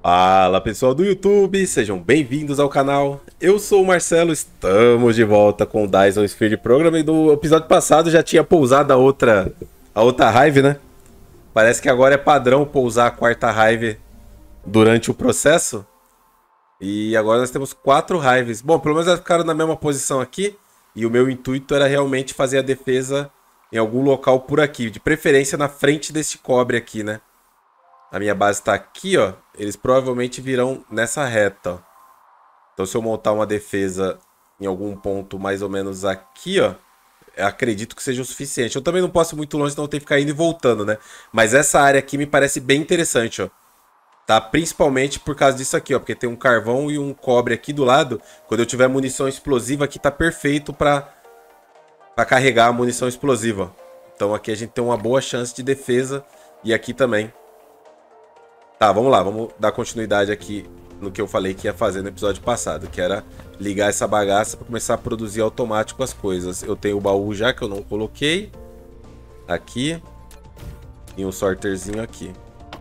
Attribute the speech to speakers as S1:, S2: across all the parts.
S1: Fala pessoal do YouTube, sejam bem-vindos ao canal. Eu sou o Marcelo, estamos de volta com o Dyson Sphere Program e no episódio passado já tinha pousado a outra Hive, né? Parece que agora é padrão pousar a quarta Hive durante o processo. E agora nós temos 4 Hives. Bom, pelo menos elas ficaram na mesma posição aqui. E o meu intuito era realmente fazer a defesa em algum local por aqui, de preferência na frente desse cobre aqui, né? A minha base tá aqui, ó. Eles provavelmente virão nessa reta, ó. Então se eu montar uma defesa em algum ponto mais ou menos aqui, ó, eu acredito que seja o suficiente. Eu também não posso ir muito longe, senão eu tenho que ficar indo e voltando, né? Mas essa área aqui me parece bem interessante, ó. Tá? Principalmente por causa disso aqui, ó. Porque tem um carvão e um cobre aqui do lado. Quando eu tiver munição explosiva aqui, tá perfeito pra carregar a munição explosiva. Então aqui a gente tem uma boa chance de defesa. E aqui também. Tá, vamos lá, vamos dar continuidade aqui no que eu falei que ia fazer no episódio passado, que era ligar essa bagaça para começar a produzir automático as coisas. Eu tenho o baú já, que eu não coloquei. Aqui. E um sorterzinho aqui.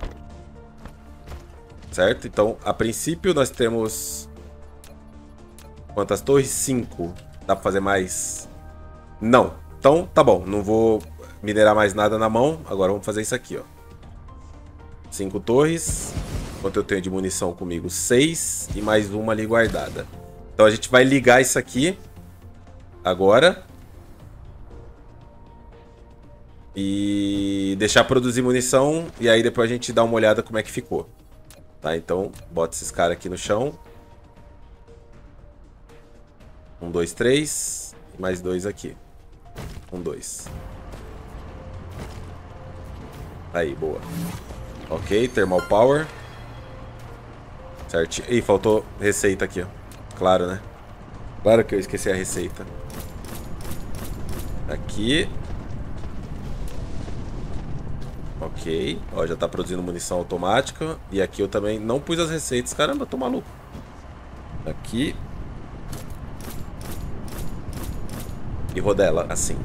S1: Certo? Então, a princípio nós temos... Quantas torres? 5. Dá para fazer mais? Não. Então, tá bom, não vou minerar mais nada na mão. Agora vamos fazer isso aqui, ó. 5 torres. Quanto eu tenho de munição comigo? 6. E mais uma ali guardada. Então a gente vai ligar isso aqui. Agora. E deixar produzir munição. E aí depois a gente dá uma olhada como é que ficou. Tá, então bota esses caras aqui no chão. 1, 2, 3. E mais 2 aqui. 1, 2. Aí, boa. Ok, Thermal Power. Certo. Ih, faltou receita aqui, ó. Claro, né? Claro que eu esqueci a receita. Aqui. Ok. Ó, já tá produzindo munição automática. E aqui eu também não pus as receitas. Caramba, tô maluco. Aqui. E rodela, assim.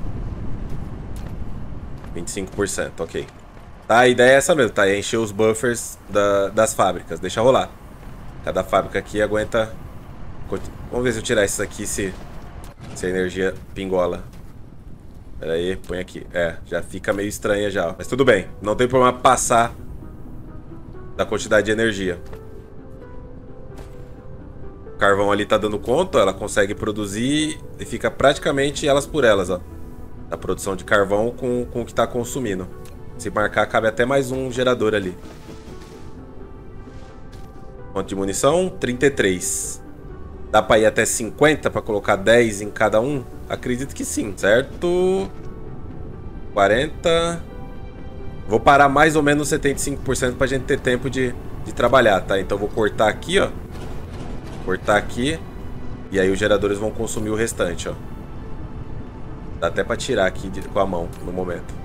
S1: 25%, ok. Tá, a ideia é essa mesmo, tá? É encher os buffers das fábricas. Deixa rolar. Cada fábrica aqui aguenta... Vamos ver se eu tirar isso aqui, se a energia pingola. Pera aí, põe aqui. É, já fica meio estranha já, ó. Mas tudo bem, não tem problema passar da quantidade de energia. O carvão ali tá dando conta, ela consegue produzir e fica praticamente elas por elas, ó. A produção de carvão com o que tá consumindo. Se marcar, cabe até mais um gerador ali. Quanto de munição? 33. Dá pra ir até 50 pra colocar 10 em cada um? Acredito que sim, certo? 40. Vou parar mais ou menos 75% pra gente ter tempo de trabalhar, tá? Então vou cortar aqui, ó. Cortar aqui. E aí os geradores vão consumir o restante, ó. Dá até pra tirar aqui com a mão no momento.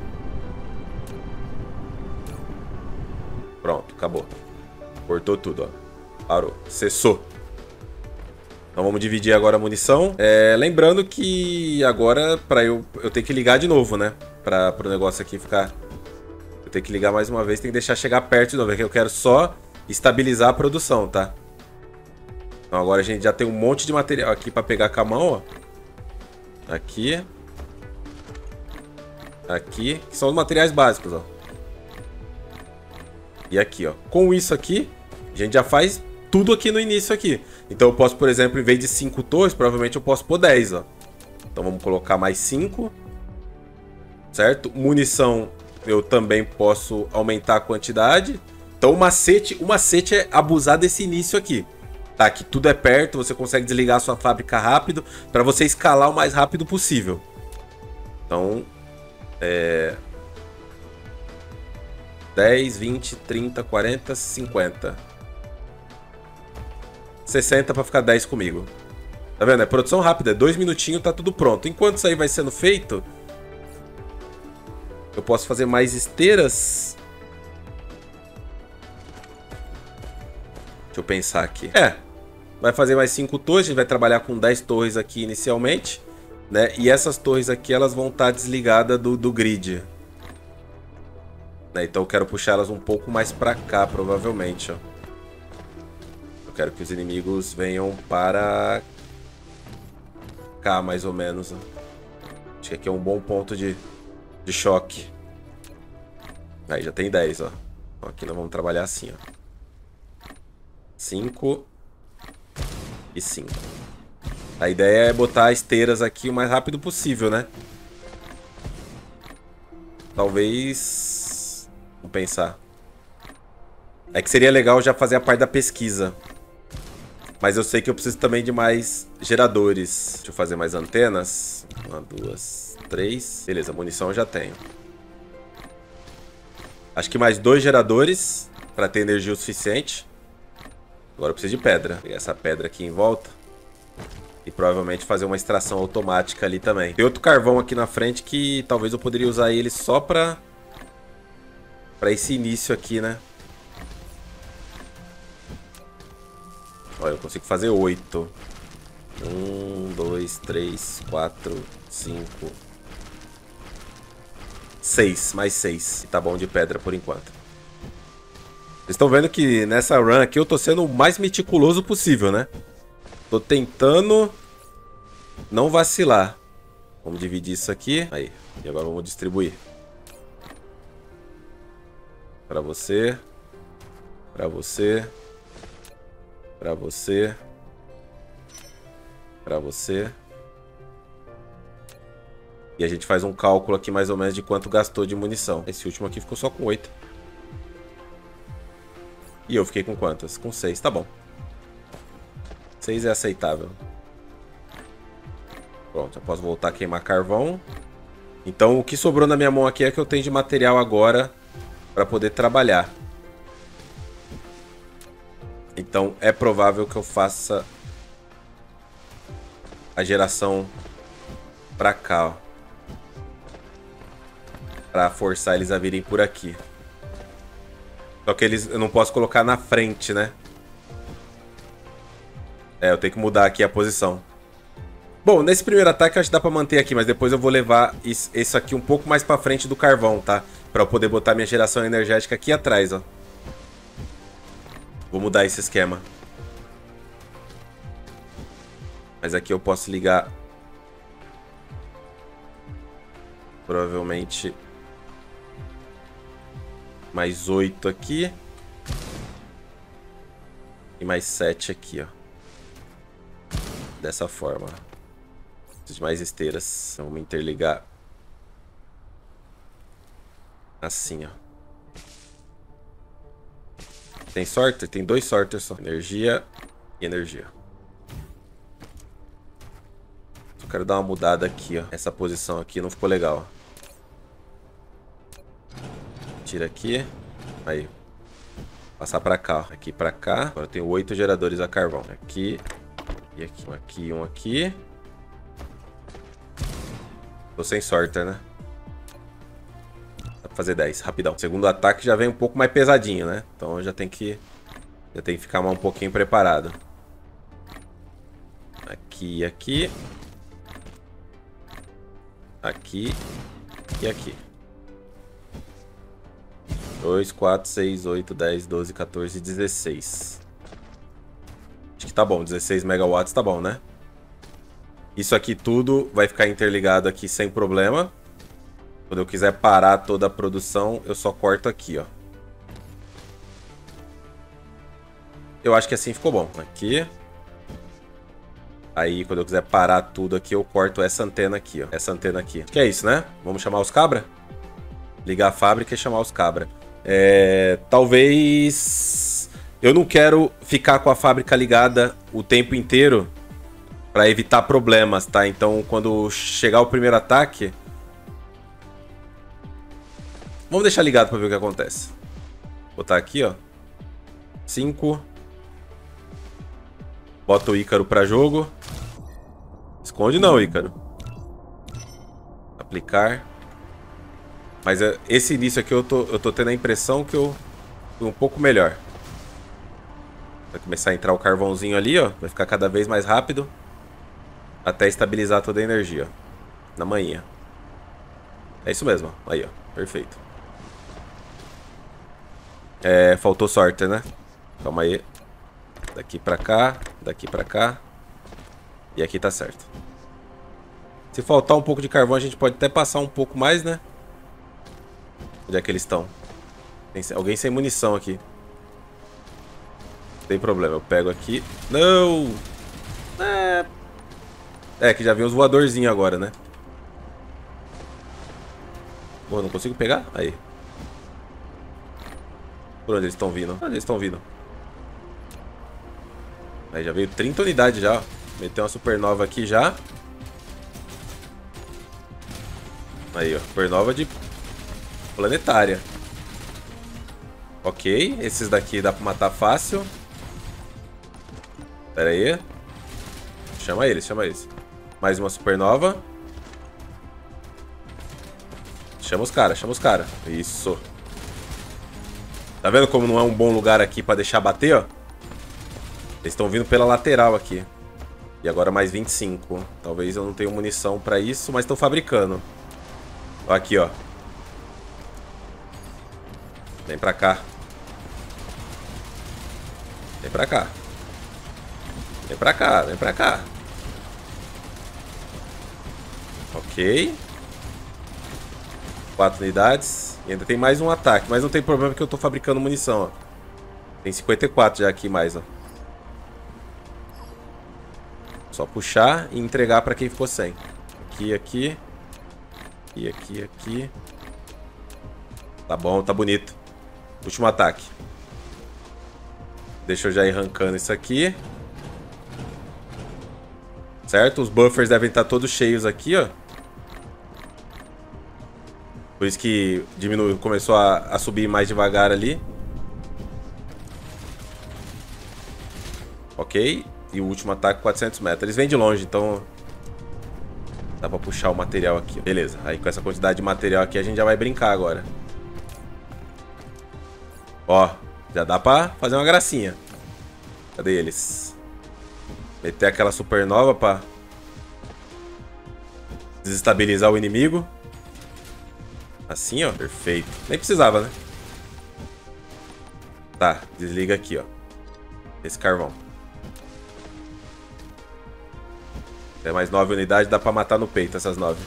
S1: Pronto, acabou. Cortou tudo, ó. Parou. Cessou. Então vamos dividir agora a munição. Lembrando que agora eu tenho que ligar de novo, né? Para o negócio aqui ficar... Eu tenho que ligar mais uma vez. Tem que deixar chegar perto de novo. É que eu quero só estabilizar a produção, tá? Então agora a gente já tem um monte de material aqui para pegar com a mão, ó. Aqui. Aqui. Que são os materiais básicos, ó. E aqui, ó. Com isso aqui, a gente já faz tudo aqui no início aqui. Então eu posso, por exemplo, em vez de 5 torres, provavelmente eu posso pôr 10, ó. Então vamos colocar mais 5. Certo? Munição eu também posso aumentar a quantidade. Então o macete é abusar desse início aqui. Tá? Que tudo é perto, você consegue desligar a sua fábrica rápido para você escalar o mais rápido possível. Então, 10, 20, 30, 40, 50. 60 para ficar 10 comigo. Tá vendo? É produção rápida. 2 minutinhos, tá tudo pronto. Enquanto isso aí vai sendo feito, eu posso fazer mais esteiras. Deixa eu pensar aqui. Vai fazer mais 5 torres. A gente vai trabalhar com 10 torres aqui inicialmente, né? E essas torres aqui, elas vão estar desligadas do grid. Né? Então eu quero puxar elas um pouco mais pra cá, provavelmente, ó. quero que os inimigos venham para cá, mais ou menos. Acho que aqui é um bom ponto de choque. Aí já tem 10, ó. Aqui nós vamos trabalhar assim, ó. 5 e 5. A ideia é botar esteiras aqui o mais rápido possível, né? Talvez... Vamos pensar. É que seria legal já fazer a parte da pesquisa. Mas eu sei que eu preciso também de mais geradores. Deixa eu fazer mais antenas. 1, 2, 3. Beleza, munição eu já tenho. Acho que mais 2 geradores para ter energia o suficiente. Agora eu preciso de pedra. Vou pegar essa pedra aqui em volta. E provavelmente fazer uma extração automática ali também. Tem outro carvão aqui na frente que talvez eu poderia usar ele só para esse início aqui, né? Olha, eu consigo fazer 8. 1, 2, 3, 4, 5, 6. Mais 6. E tá bom de pedra por enquanto. Vocês estão vendo que nessa run aqui eu tô sendo o mais meticuloso possível, né? Tô tentando não vacilar. Vamos dividir isso aqui. Aí. E agora vamos distribuir. Pra você. Pra você. Pra você. Pra você. E a gente faz um cálculo aqui mais ou menos de quanto gastou de munição. Esse último aqui ficou só com 8. E eu fiquei com quantas? Com 6, tá bom. 6 é aceitável. Pronto, eu posso voltar a queimar carvão. Então o que sobrou na minha mão aqui é que eu tenho de material agora para poder trabalhar. Então é provável que eu faça a geração pra cá, ó. Pra forçar eles a virem por aqui. Só que eu não posso colocar na frente, né? É, eu tenho que mudar aqui a posição. Bom, nesse primeiro ataque acho que dá pra manter aqui, mas depois eu vou levar isso aqui um pouco mais pra frente do carvão, tá? Pra eu poder botar minha geração energética aqui atrás, ó. Vou mudar esse esquema. Mas aqui eu posso ligar... Provavelmente... Mais 8 aqui. E mais 7 aqui, ó. Dessa forma. Preciso de mais esteiras. Então, vamos interligar. Assim, ó. Tem sorter? Tem 2 sorters só. Energia e energia. Só quero dar uma mudada aqui, ó. Essa posição aqui não ficou legal. Tira aqui. Aí. Passar pra cá, ó. Aqui pra cá. Agora eu tenho 8 geradores a carvão. Aqui. E aqui. Um aqui e um aqui. Tô sem sorter, né? Dá pra fazer 10, rapidão. O segundo ataque já vem um pouco mais pesadinho, né? Então eu já tenho que ficar um pouquinho preparado. Aqui e aqui. Aqui e aqui. 2, 4, 6, 8, 10, 12, 14, 16. Acho que tá bom, 16 megawatts tá bom, né? Isso aqui tudo vai ficar interligado aqui sem problema. Quando eu quiser parar toda a produção, eu só corto aqui, ó. Eu acho que assim ficou bom. Aqui. Aí, quando eu quiser parar tudo aqui, eu corto essa antena aqui, ó. Essa antena aqui. Acho que é isso, né? Vamos chamar os cabra? Ligar a fábrica e chamar os cabra. Talvez... Eu não quero ficar com a fábrica ligada o tempo inteiro para evitar problemas, tá? Então, quando chegar o primeiro ataque... Vamos deixar ligado para ver o que acontece. Vou botar aqui, ó. 5. Bota o Ícaro para jogo. Esconde não, Ícaro. Aplicar. Mas esse início aqui eu tô tendo a impressão que eu fui um pouco melhor. Vai começar a entrar o carvãozinho ali, ó. Vai ficar cada vez mais rápido. Até estabilizar toda a energia, ó. Na manhã. É isso mesmo, ó. Aí, ó. Perfeito. Faltou sorter, né? Calma aí. Daqui pra cá, daqui pra cá. E aqui tá certo. Se faltar um pouco de carvão, a gente pode até passar um pouco mais, né? Onde é que eles estão? Tem alguém sem munição aqui. Não tem problema, eu pego aqui. Não! É que já vi uns voadorzinhos agora, né? Pô, não consigo pegar? Aí. Por onde eles estão vindo? Onde eles estão vindo? Aí já veio 30 unidades já, ó. Meteu uma supernova aqui já. Aí, ó. Supernova de planetária. Ok. Esses daqui dá pra matar fácil. Pera aí. Chama eles, chama eles. Mais uma supernova. Chama os caras, chama os caras. Isso. Tá vendo como não é um bom lugar aqui pra deixar bater, ó? Eles estão vindo pela lateral aqui. E agora mais 25. Talvez eu não tenha munição pra isso, mas estão fabricando. Ó aqui, ó. Vem pra cá. Vem pra cá. Vem pra cá, vem pra cá. Ok. 4 unidades. E ainda tem mais um ataque. Mas não tem problema que eu tô fabricando munição, ó. Tem 54 já aqui mais, ó. Só puxar e entregar pra quem ficou sem. Aqui, aqui. E aqui, aqui. Tá bom, tá bonito. Último ataque. Deixa eu já ir arrancando isso aqui. Certo? Os buffers devem estar todos cheios aqui, ó. Por isso que diminuiu, começou a subir mais devagar ali. Ok. E o último ataque, 400 metros. Eles vêm de longe, então dá pra puxar o material aqui. Beleza. Aí com essa quantidade de material aqui, a gente já vai brincar agora. Ó, já dá pra fazer uma gracinha. Cadê eles? Meter aquela supernova pra desestabilizar o inimigo. Assim, ó. Perfeito. Nem precisava, né? Tá, desliga aqui, ó. Esse carvão. Tem mais 9 unidades, dá pra matar no peito essas 9.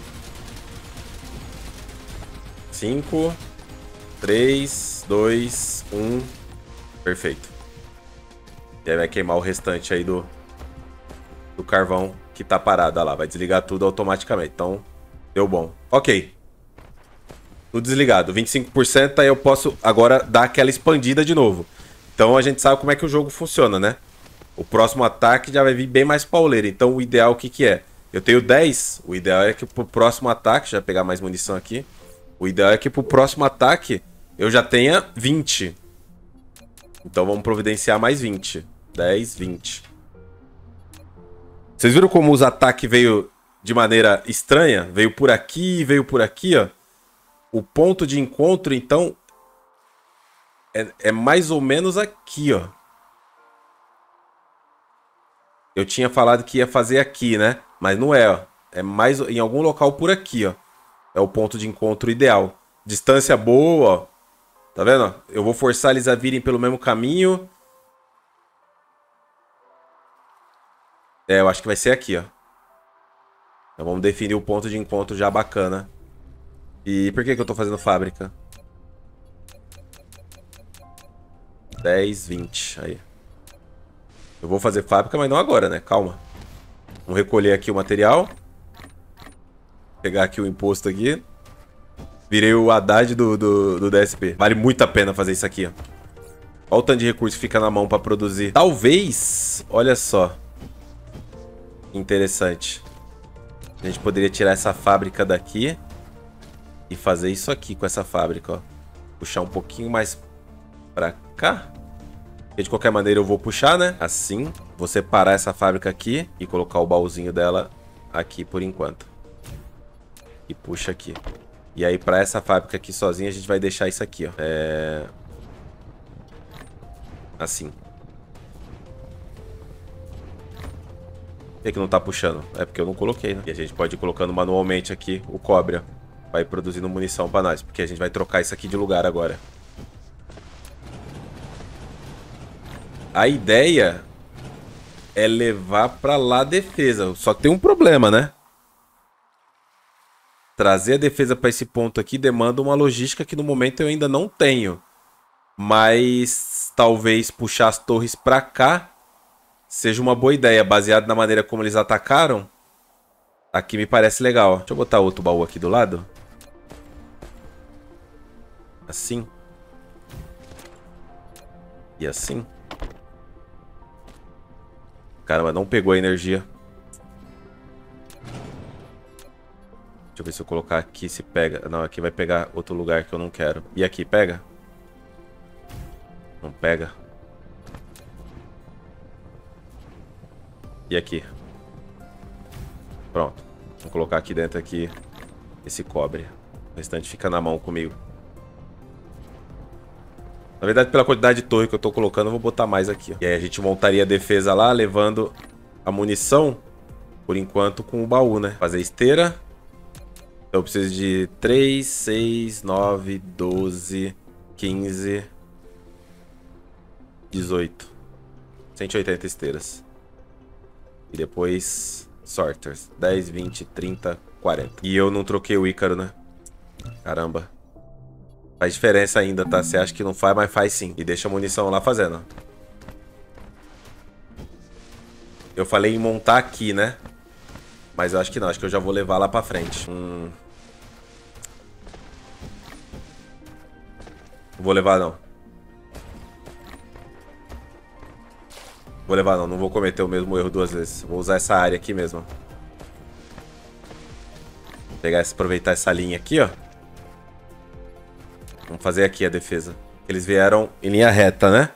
S1: 5, 3, 2, 1. Perfeito. E aí vai queimar o restante aí do carvão que tá parado. Olha lá, vai desligar tudo automaticamente. Então, deu bom. Ok. Tudo desligado. 25%, aí eu posso agora dar aquela expandida de novo. Então a gente sabe como é que o jogo funciona, né? O próximo ataque já vai vir bem mais pauleiro. Então o ideal o que que é? Eu tenho 10. O ideal é que pro próximo ataque... Já vou pegar mais munição aqui. O ideal é que pro próximo ataque eu já tenha 20. Então vamos providenciar mais 20. 10, 20. Vocês viram como os ataques veio de maneira estranha? Veio por aqui, ó. O ponto de encontro, então, é mais ou menos aqui, ó. Eu tinha falado que ia fazer aqui, né? Mas não é, ó. É mais em algum local por aqui, ó. É o ponto de encontro ideal. Distância boa, ó. Tá vendo, ó? Eu vou forçar eles a virem pelo mesmo caminho. É, eu acho que vai ser aqui, ó. Então vamos definir o ponto de encontro já bacana. E por que que eu tô fazendo fábrica? 10, 20. Aí. Eu vou fazer fábrica, mas não agora, né? Calma. Vamos recolher aqui o material. Pegar aqui o imposto aqui. Virei o Haddad do DSP. Vale muito a pena fazer isso aqui, ó. Olha o tanto de recurso que fica na mão pra produzir. Talvez... Olha só. Interessante. A gente poderia tirar essa fábrica daqui. E fazer isso aqui com essa fábrica, ó. Puxar um pouquinho mais pra cá. E de qualquer maneira eu vou puxar, né? Assim. Vou separar essa fábrica aqui e colocar o baúzinho dela aqui por enquanto. E puxa aqui. E aí pra essa fábrica aqui sozinha a gente vai deixar isso aqui, ó. Assim. Por que não tá puxando? É porque eu não coloquei, né? E a gente pode ir colocando manualmente aqui o cobre, ó. Vai produzindo munição pra nós. Porque a gente vai trocar isso aqui de lugar agora. A ideia é levar pra lá a defesa. Só tem um problema, né? Trazer a defesa pra esse ponto aqui demanda uma logística que no momento eu ainda não tenho. Mas talvez puxar as torres pra cá seja uma boa ideia. Baseado na maneira como eles atacaram, aqui me parece legal. Deixa eu botar outro baú aqui do lado. Assim. E assim. Caramba, não pegou a energia. Deixa eu ver se eu colocar aqui se pega. Não, aqui vai pegar outro lugar que eu não quero. E aqui, pega? Não pega. E aqui? Pronto. Vou colocar aqui dentro aqui esse cobre. O restante fica na mão comigo. Na verdade, pela quantidade de torre que eu tô colocando, eu vou botar mais aqui. E aí a gente montaria a defesa lá, levando a munição, por enquanto, com o baú, né? Fazer esteira. Então eu preciso de 3, 6, 9, 12, 15, 18. 180 esteiras. E depois sorters. 10, 20, 30, 40. E eu não troquei o Ícaro, né? Caramba. Faz diferença ainda, tá? Você acha que não faz, mas faz sim. E deixa a munição lá fazendo. Eu falei em montar aqui, né? Mas eu acho que não. Acho que eu já vou levar lá pra frente. Não vou levar, não. Vou levar, não. Não vou cometer o mesmo erro duas vezes. Vou usar essa área aqui mesmo. Pegar, aproveitar essa linha aqui, ó. Vamos fazer aqui a defesa. Eles vieram em linha reta, né?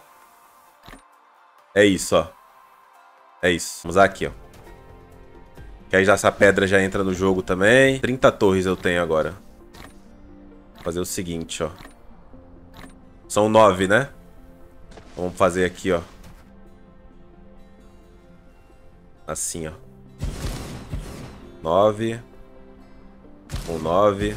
S1: É isso, ó. É isso. Vamos usar aqui, ó. Que aí já essa pedra já entra no jogo também. 30 torres eu tenho agora. Vou fazer o seguinte, ó. São 9, né? Vamos fazer aqui, ó. Assim, ó. 9. 9.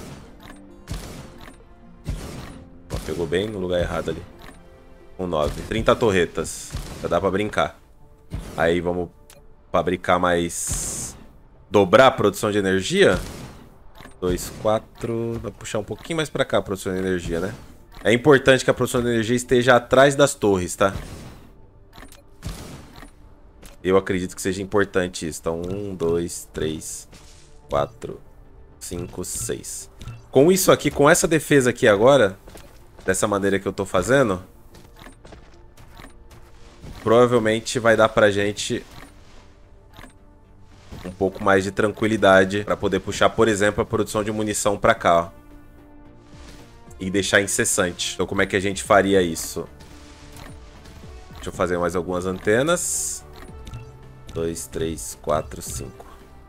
S1: Pegou bem no lugar errado ali. 9. 30 torretas. Já dá pra brincar. Aí vamos fabricar mais... Dobrar a produção de energia. 2, 4... Vai puxar um pouquinho mais pra cá a produção de energia, né? É importante que a produção de energia esteja atrás das torres, tá? Eu acredito que seja importante isso. Então, 1, 2, 3, 4, 5, 6. Com isso aqui, com essa defesa aqui agora... Dessa maneira que eu tô fazendo, provavelmente vai dar pra gente um pouco mais de tranquilidade pra poder puxar, por exemplo, a produção de munição pra cá, ó. E deixar incessante. Então como é que a gente faria isso? Deixa eu fazer mais algumas antenas. 2, 3, 4, 5.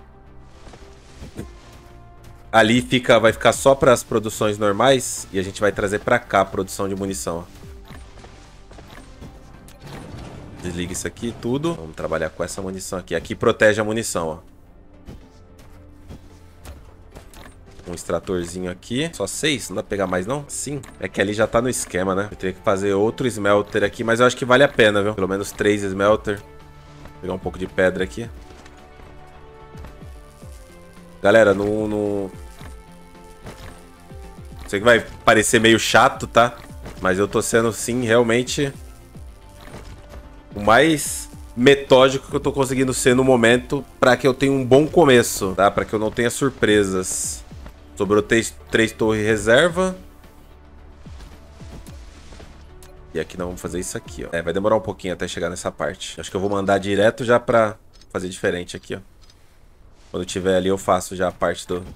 S1: Ali vai ficar só para as produções normais e a gente vai trazer para cá a produção de munição. Desliga isso aqui tudo. Vamos trabalhar com essa munição aqui. Aqui protege a munição, ó. Um extratorzinho aqui. Só 6? Não dá pra pegar mais não? Sim. É que ali já tá no esquema, né? Eu teria que fazer outro smelter aqui, mas eu acho que vale a pena, viu? Pelo menos 3 smelter. Vou pegar um pouco de pedra aqui. Galera, sei que vai parecer meio chato, tá? Mas eu tô sendo, sim, realmente o mais metódico que eu tô conseguindo ser no momento pra que eu tenha um bom começo, tá? Pra que eu não tenha surpresas. Sobrou 3 torres reserva. E aqui nós vamos fazer isso aqui, ó. É, vai demorar um pouquinho até chegar nessa parte. Acho que eu vou mandar direto já pra fazer diferente aqui, ó. Quando tiver ali eu faço já a parte do...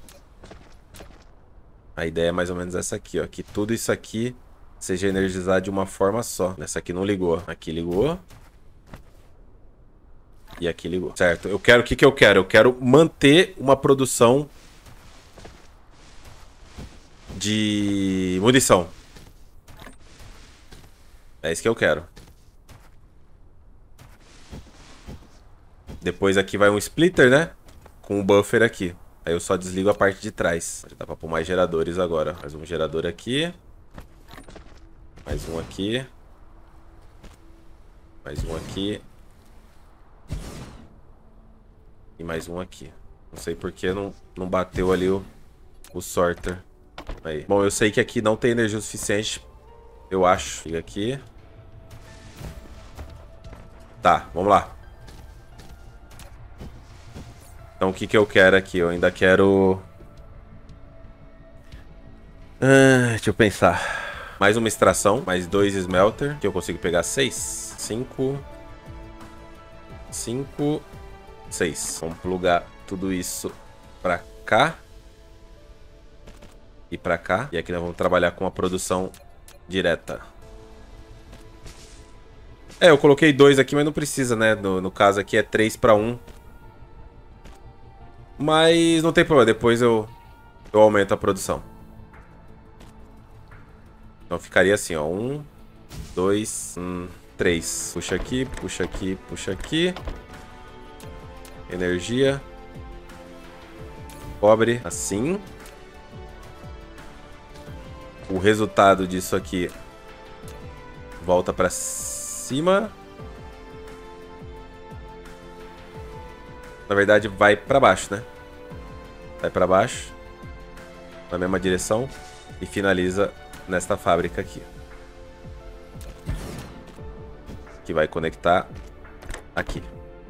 S1: A ideia é mais ou menos essa aqui, ó. Que tudo isso aqui seja energizado de uma forma só. Essa aqui não ligou. Aqui ligou. E aqui ligou. Certo. Eu quero... O que que eu quero? Eu quero manter uma produção de munição. É isso que eu quero. Depois aqui vai um splitter, né? Com um buffer aqui. Aí eu só desligo a parte de trás. Já dá pra pôr mais geradores agora. Mais um gerador aqui. Mais um aqui. Mais um aqui. E mais um aqui. Não sei por que não bateu ali o sorter. Aí. Bom, eu sei que aqui não tem energia o suficiente. Eu acho. Fica aqui. Tá, vamos lá. Então o que que eu quero aqui? Eu ainda quero... deixa eu pensar. Mais uma extração. Mais 2 smelter. Que eu consigo pegar 6. 5. 5. 6. Vamos plugar tudo isso pra cá. E pra cá. E aqui nós vamos trabalhar com a produção direta. Eu coloquei 2 aqui, mas não precisa, né? No caso aqui é 3 para 1. Mas não tem problema, depois eu aumento a produção. Então ficaria assim, ó. 1, 2, 3. Puxa aqui, puxa aqui, puxa aqui. Energia. Cobre, assim. O resultado disso aqui volta para cima. Na verdade, vai para baixo, né? Vai para baixo. Na mesma direção. E finaliza nesta fábrica aqui. Que vai conectar aqui.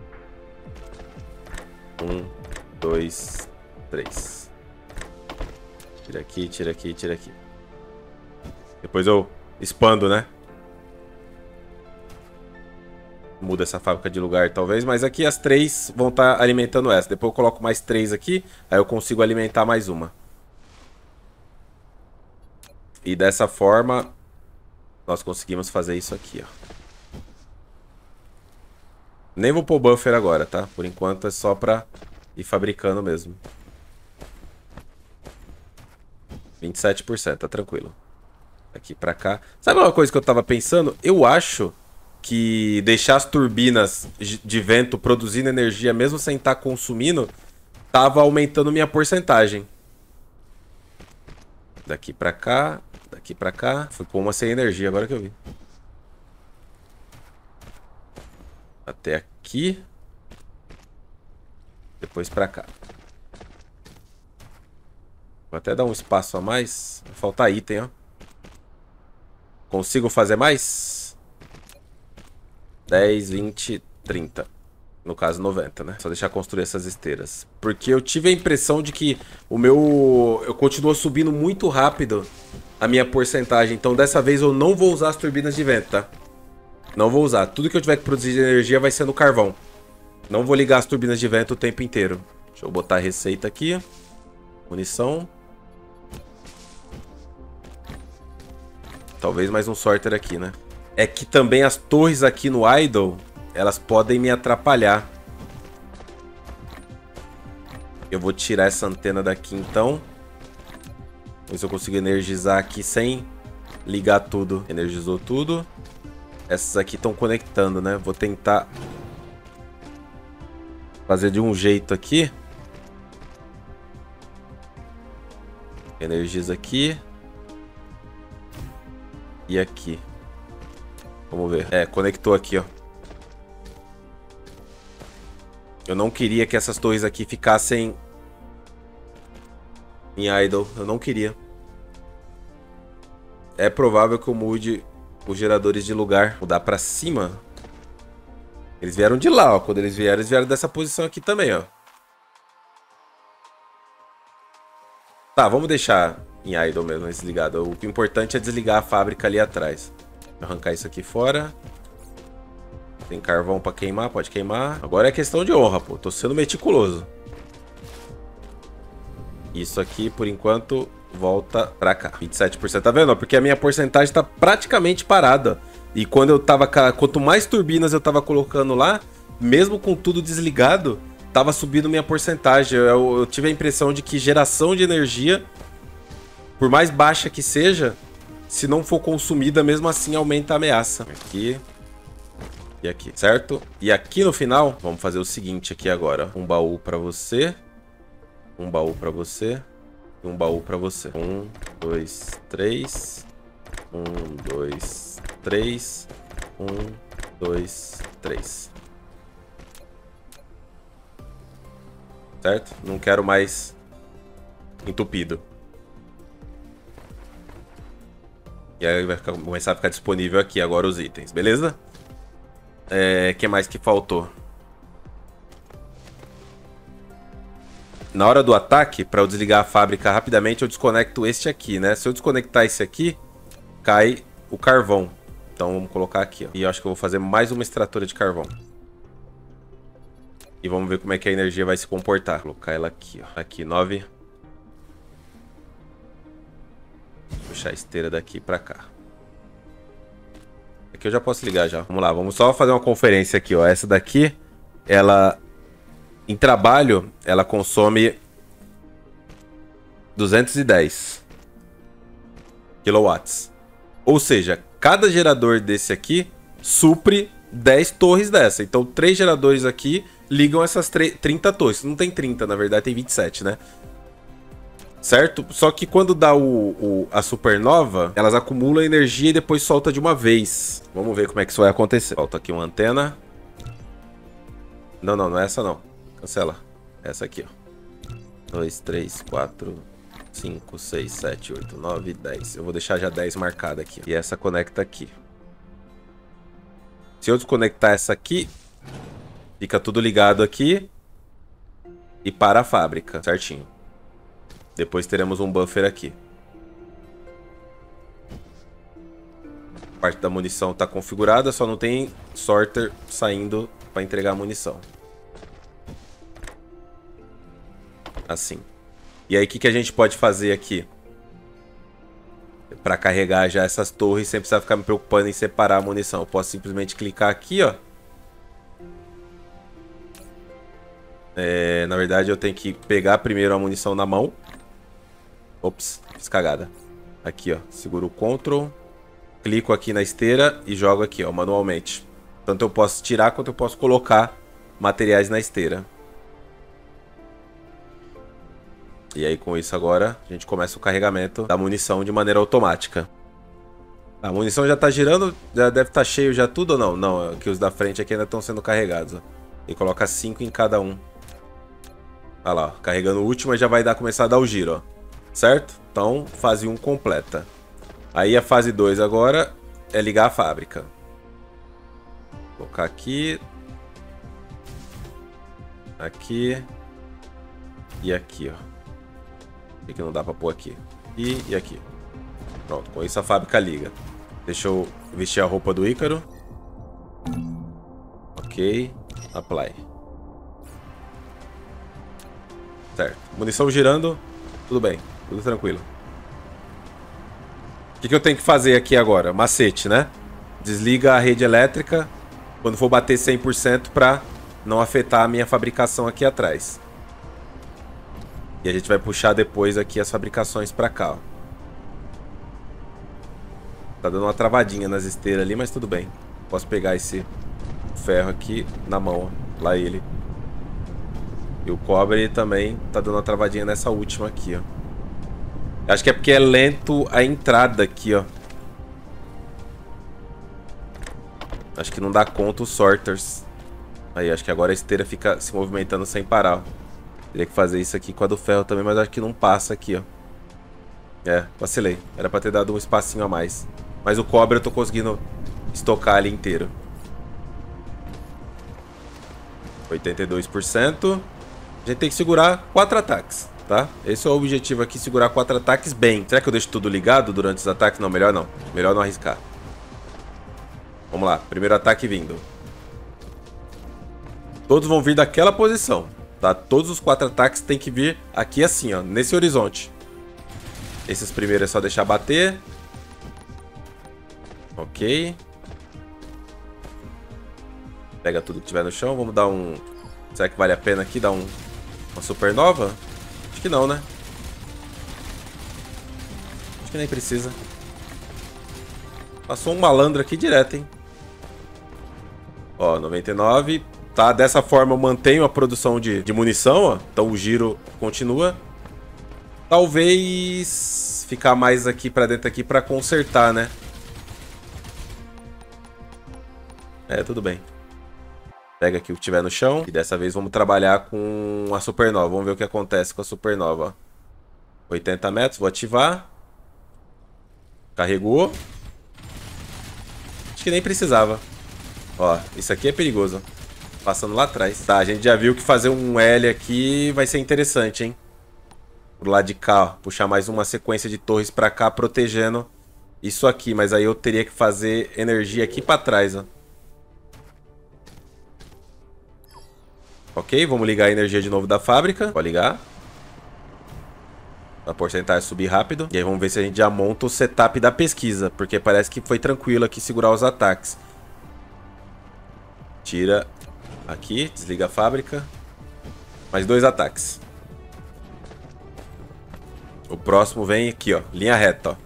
S1: 1, 2, 3. Tira aqui, tira aqui, tira aqui. Depois eu expando, né? Muda essa fábrica de lugar, talvez. Mas aqui as 3 vão estar alimentando essa. Depois eu coloco mais 3 aqui. Aí eu consigo alimentar mais uma. E dessa forma, nós conseguimos fazer isso aqui, ó. Nem vou pôr buffer agora, tá? Por enquanto é só pra ir fabricando mesmo. 27%, tá tranquilo. Aqui pra cá. Sabe uma coisa que eu tava pensando? Eu acho que deixar as turbinas de vento produzindo energia, mesmo sem estar consumindo, tava aumentando minha porcentagem. Daqui pra cá, daqui pra cá. Fui pôr uma sem energia, agora que eu vi. Até aqui. Depois pra cá. Vou até dar um espaço a mais. Vai faltar item, ó. Consigo fazer mais? 10, 20, 30. No caso, 90, né? Só deixar construir essas esteiras. Porque eu tive a impressão de que o meu... Eu continuo subindo muito rápido a minha porcentagem. Então, dessa vez, eu não vou usar as turbinas de vento, tá? Não vou usar. Tudo que eu tiver que produzir de energia vai ser no carvão. Não vou ligar as turbinas de vento o tempo inteiro. Deixa eu botar a receita aqui. Munição. Talvez mais um sorter aqui, né? É que também as torres aqui no Idle, elas podem me atrapalhar. Eu vou tirar essa antena daqui, então. Ver se eu consigo energizar aqui sem ligar tudo. Energizou tudo. Essas aqui estão conectando, né? Vou tentar fazer de um jeito aqui. Energiza aqui. E aqui. Vamos ver. É, conectou aqui, ó. Eu não queria que essas torres aqui ficassem em idle. Eu não queria. É provável que eu mude os geradores de lugar. Mudar pra cima. Eles vieram de lá, ó. Quando eles vieram dessa posição aqui também, ó. Tá, vamos deixar em idle mesmo, desligado. O importante é desligar a fábrica ali atrás. Vou arrancar isso aqui fora. Tem carvão pra queimar, pode queimar. Agora é questão de honra, pô. Tô sendo meticuloso. Isso aqui, por enquanto, volta pra cá. 27%, tá vendo? Porque a minha porcentagem tá praticamente parada. E quando eu tava... Quanto mais turbinas eu tava colocando lá, mesmo com tudo desligado, tava subindo minha porcentagem. Eu tive a impressão de que geração de energia, por mais baixa que seja, se não for consumida, mesmo assim aumenta a ameaça. Aqui. E aqui, certo? E aqui no final, vamos fazer o seguinte aqui agora. Um baú pra você. Um baú pra você. E um baú pra você. 1, 2, 3. 1, 2, 3. 1, 2, 3. certo? Não quero mais entupido. E aí vai começar a ficar disponível aqui agora os itens, beleza? Que mais que faltou? Na hora do ataque, para eu desligar a fábrica rapidamente, eu desconecto este aqui, né? Se eu desconectar esse aqui, cai o carvão. Então vamos colocar aqui, ó. E eu acho que eu vou fazer mais uma extratora de carvão. E vamos ver como é que a energia vai se comportar. Vou colocar ela aqui, ó. Aqui, 9. Puxar a esteira daqui pra cá. Aqui eu já posso ligar já. Vamos lá, vamos só fazer uma conferência aqui, ó. Essa daqui, ela... Em trabalho, ela consome 210 quilowatts. Ou seja, cada gerador desse aqui supre 10 torres dessa. Então, 3 geradores aqui ligam essas 30 torres. Não tem 30, na verdade, tem 27, né? Certo? Só que quando dá a supernova, elas acumulam energia e depois solta de uma vez. Vamos ver como é que isso vai acontecer. Falta aqui uma antena. Não, não, não é essa não. Cancela. Essa aqui, ó. 2, 3, 4, 5, 6, 7, 8, 9, 10. Eu vou deixar já 10 marcada aqui. E essa conecta aqui. Se eu desconectar essa aqui, fica tudo ligado aqui e para a fábrica, certinho. Depois teremos um buffer aqui. A parte da munição está configurada, só não tem sorter saindo para entregar a munição. Assim. E aí, o que a gente pode fazer aqui? Para carregar já essas torres, sem precisar ficar me preocupando em separar a munição. Eu posso simplesmente clicar aqui, ó. Na verdade, eu tenho que pegar primeiro a munição na mão. Ops, fiz cagada. Aqui, ó. Seguro o Ctrl. Clico aqui na esteira e jogo aqui, ó, manualmente. Tanto eu posso tirar quanto eu posso colocar materiais na esteira. E aí, com isso agora, a gente começa o carregamento da munição de maneira automática. A munição já tá girando, já deve estar cheio já tudo ou não? Não, que os da frente aqui ainda estão sendo carregados, ó. E coloca 5 em cada um. Olha lá, ó, carregando o último já vai começar a dar o giro, ó. Certo? Então, fase 1 completa. Aí a fase 2 agora é ligar a fábrica. Vou colocar aqui. Aqui. E aqui, ó. Por que não dá pra pôr aqui? E aqui. Pronto, com isso a fábrica liga. Deixa eu vestir a roupa do Ícaro. Ok. Apply. Certo. Munição girando. Tudo bem. Tudo tranquilo. O que eu tenho que fazer aqui agora? Macete, né? Desliga a rede elétrica quando for bater 100% para não afetar a minha fabricação aqui atrás. E a gente vai puxar depois aqui as fabricações para cá, ó. Tá dando uma travadinha nas esteiras ali, mas tudo bem. Posso pegar esse ferro aqui na mão, ó. Lá ele. E o cobre também tá dando uma travadinha nessa última aqui, ó. Acho que é porque é lento a entrada aqui, ó. Acho que não dá conta os sorters. Aí, acho que agora a esteira fica se movimentando sem parar, ó. Teria que fazer isso aqui com a do ferro também, mas acho que não passa aqui, ó. Vacilei. Era pra ter dado um espacinho a mais. Mas o cobre eu tô conseguindo estocar ali inteiro. 82%. A gente tem que segurar 4 ataques, tá? Esse é o objetivo aqui, segurar 4 ataques bem. Será que eu deixo tudo ligado durante os ataques? Não, melhor não. Melhor não arriscar. Vamos lá, primeiro ataque vindo. Todos vão vir daquela posição. Tá? Todos os 4 ataques tem que vir aqui assim, ó, nesse horizonte. Esses primeiros é só deixar bater. Ok. Pega tudo que tiver no chão. Vamos dar um... Será que vale a pena aqui dar uma supernova? Acho que não, né? Acho que nem precisa. Passou um malandro aqui direto, hein? Ó, 99... Tá, dessa forma eu mantenho a produção de munição, ó. Então o giro continua. Talvez ficar mais aqui pra dentro aqui pra consertar, né? Tudo bem. Pega aqui o que tiver no chão. E dessa vez vamos trabalhar com a supernova. Vamos ver o que acontece com a supernova. 80 metros, vou ativar. Carregou. Acho que nem precisava. Ó, isso aqui é perigoso. Passando lá atrás. Tá, a gente já viu que fazer um L aqui vai ser interessante, hein? Pro lado de cá, ó. Puxar mais uma sequência de torres pra cá, protegendo isso aqui. Mas aí eu teria que fazer energia aqui pra trás, ó. Ok, vamos ligar a energia de novo da fábrica. Pode ligar. A porcentagem subir rápido. E aí vamos ver se a gente já monta o setup da pesquisa. Porque parece que foi tranquilo aqui segurar os ataques. Tira aqui, desliga a fábrica. Mais 2 ataques. O próximo vem aqui, ó. Linha reta, ó.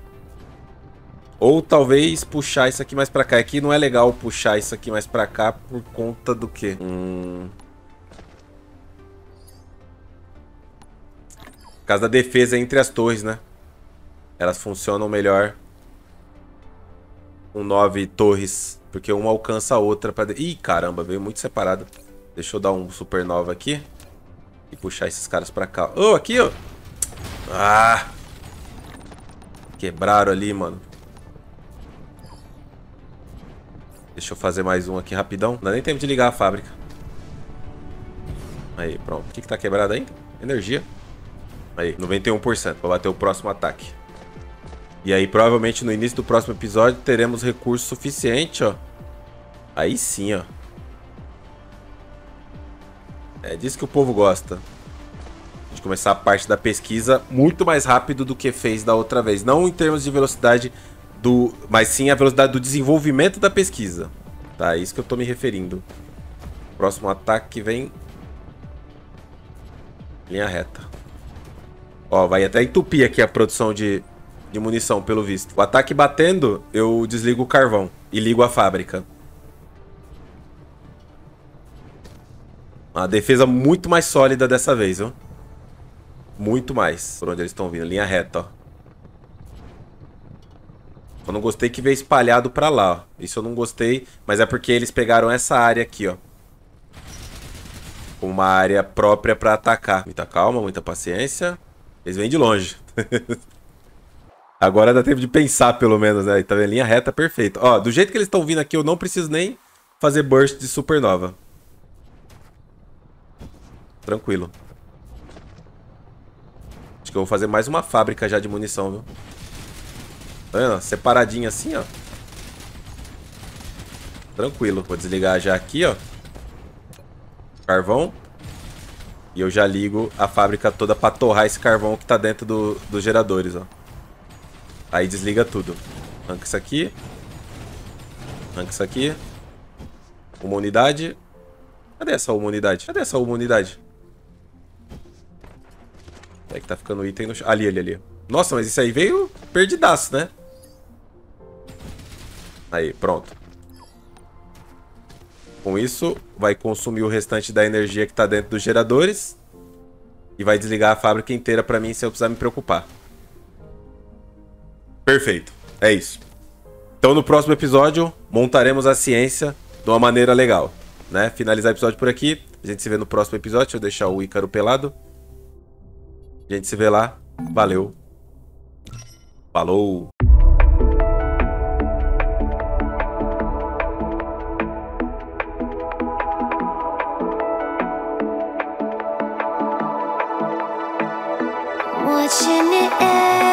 S1: Ou talvez puxar isso aqui mais pra cá. Aqui não é legal puxar isso aqui mais pra cá por conta do quê? Por causa da defesa entre as torres, né? Elas funcionam melhor com 9 torres. Porque uma alcança a outra pra... Ih, caramba, veio muito separado. Deixa eu dar um supernova aqui. E puxar esses caras pra cá. Oh, aqui, ó. Ah! Quebraram ali, mano. Deixa eu fazer mais um aqui rapidão. Não dá nem tempo de ligar a fábrica. Aí, pronto. O que tá quebrado aí? Energia. Aí, 91%. Pra bater o próximo ataque. E aí, provavelmente, no início do próximo episódio, teremos recurso suficiente, ó. Aí sim, ó. É disso que o povo gosta. De começar a parte da pesquisa muito mais rápido do que fez da outra vez. Não em termos de velocidade do... Mas sim a velocidade do desenvolvimento da pesquisa. Tá, é isso que eu tô me referindo. Próximo ataque vem... Linha reta. Ó, vai até entupir aqui a produção de munição, pelo visto. O ataque batendo, eu desligo o carvão e ligo a fábrica. Uma defesa muito mais sólida dessa vez, ó. Muito mais. Por onde eles estão vindo. Linha reta, ó. Eu não gostei que veio espalhado pra lá, ó. Isso eu não gostei, mas é porque eles pegaram essa área aqui, ó. Uma área própria pra atacar. Muita calma, muita paciência. Eles vêm de longe. Agora dá tempo de pensar, pelo menos, né? Tá vendo? Linha reta, perfeito. Ó, do jeito que eles estão vindo aqui, eu não preciso nem fazer burst de supernova. Tranquilo. Acho que eu vou fazer mais uma fábrica já de munição, viu? Tá vendo? Separadinho assim, ó. Tranquilo. Vou desligar já aqui, ó. Carvão. E eu já ligo a fábrica toda pra torrar esse carvão que tá dentro dos geradores, ó. Aí desliga tudo. Arranca isso aqui. Arranca isso aqui. Uma unidade. Cadê essa uma unidade? Cadê essa uma unidade? É que tá ficando item no chão. Ali, ali, ali. Nossa, mas isso aí veio perdidaço, né? Aí, pronto. Com isso, vai consumir o restante da energia que tá dentro dos geradores. E vai desligar a fábrica inteira pra mim sem eu precisar me preocupar. Perfeito. É isso. Então no próximo episódio, montaremos a ciência de uma maneira legal, né? Finalizar o episódio por aqui. A gente se vê no próximo episódio. Deixa eu deixar o Ícaro pelado. A gente se vê lá. Valeu. Falou.
S2: Watching it end.